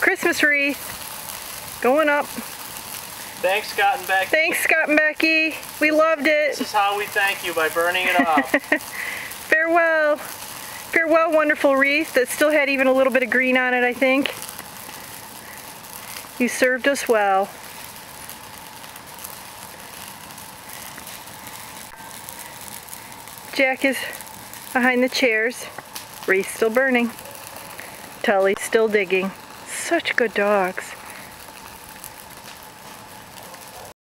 Christmas wreath going up. Thanks, Scott and Becky. Thanks, Scott and Becky. We loved it. This is how we thank you, by burning it up. Farewell. Farewell, wonderful wreath that still had even a little bit of green on it, I think. You served us well. Jack is behind the chairs. Wreath still burning. Tully's still digging. Such good dogs.